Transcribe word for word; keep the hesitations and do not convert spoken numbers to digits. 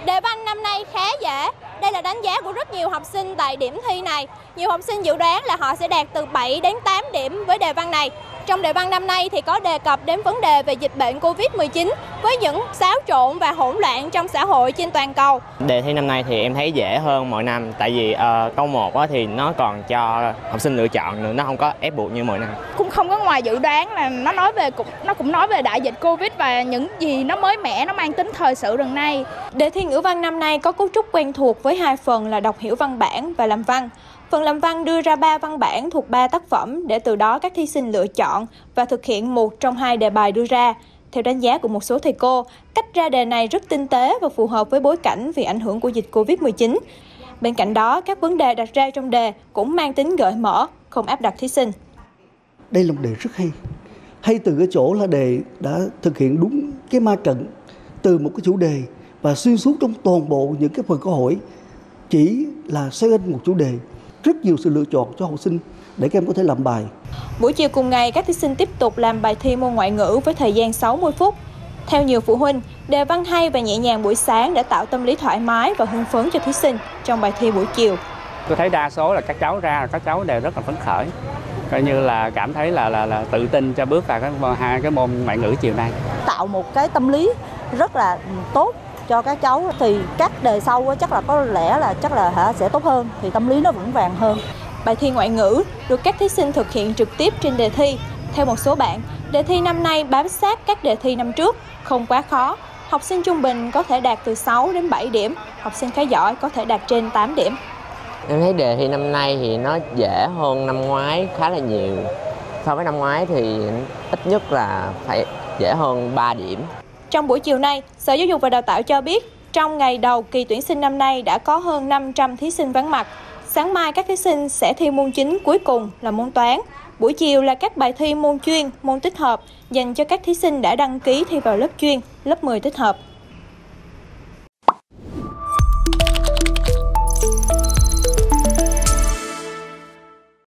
Đề văn năm nay khá dễ. Đây là đánh giá của rất nhiều học sinh tại điểm thi này. Nhiều học sinh dự đoán là họ sẽ đạt từ bảy đến tám điểm với đề văn này. Trong đề văn năm nay thì có đề cập đến vấn đề về dịch bệnh Covid mười chín với những xáo trộn và hỗn loạn trong xã hội trên toàn cầu. Đề thi năm nay thì em thấy dễ hơn mọi năm, tại vì uh, câu một thì nó còn cho học sinh lựa chọn nữa, nó không có ép buộc như mọi năm. Cũng không có ngoài dự đoán, là nó nói về cũng nó cũng nói về đại dịch Covid và những gì nó mới mẻ, nó mang tính thời sự lần này. Đề thi ngữ văn năm nay có cấu trúc quen thuộc với hai phần là đọc hiểu văn bản và làm văn. Phần làm văn đưa ra ba văn bản thuộc ba tác phẩm để từ đó các thí sinh lựa chọn và thực hiện một trong hai đề bài đưa ra. Theo đánh giá của một số thầy cô, cách ra đề này rất tinh tế và phù hợp với bối cảnh vì ảnh hưởng của dịch Covid mười chín. Bên cạnh đó, các vấn đề đặt ra trong đề cũng mang tính gợi mở, không áp đặt thí sinh. Đây là một đề rất hay. Hay từ cái chỗ là đề đã thực hiện đúng cái ma trận từ một cái chủ đề và xuyên suốt trong toàn bộ những cái phần câu hỏi chỉ là xoay quanh một chủ đề. Rất nhiều sự lựa chọn cho học sinh để các em có thể làm bài. Buổi chiều cùng ngày, các thí sinh tiếp tục làm bài thi môn ngoại ngữ với thời gian sáu mươi phút. Theo nhiều phụ huynh, đề văn hay và nhẹ nhàng buổi sáng đã tạo tâm lý thoải mái và hưng phấn cho thí sinh trong bài thi buổi chiều. Tôi thấy đa số là các cháu ra là các cháu đều rất là phấn khởi, coi như là cảm thấy là là, là tự tin cho bước vào cái hai cái môn ngoại ngữ chiều nay. Tạo một cái tâm lý rất là tốt cho các cháu thì các đề sau chắc là có lẽ là chắc là hả sẽ tốt hơn, thì tâm lý nó vững vàng hơn. Bài thi ngoại ngữ được các thí sinh thực hiện trực tiếp trên đề thi. Theo một số bạn, đề thi năm nay bám sát các đề thi năm trước, không quá khó. Học sinh trung bình có thể đạt từ sáu đến bảy điểm, học sinh khá giỏi có thể đạt trên tám điểm. Em thấy đề thi năm nay thì nó dễ hơn năm ngoái khá là nhiều. So với năm ngoái thì ít nhất là phải dễ hơn ba điểm. Trong buổi chiều nay, Sở Giáo dục và Đào tạo cho biết, trong ngày đầu kỳ tuyển sinh năm nay đã có hơn năm trăm thí sinh vắng mặt. Sáng mai các thí sinh sẽ thi môn chính cuối cùng là môn toán. Buổi chiều là các bài thi môn chuyên, môn tích hợp dành cho các thí sinh đã đăng ký thi vào lớp chuyên, lớp mười tích hợp.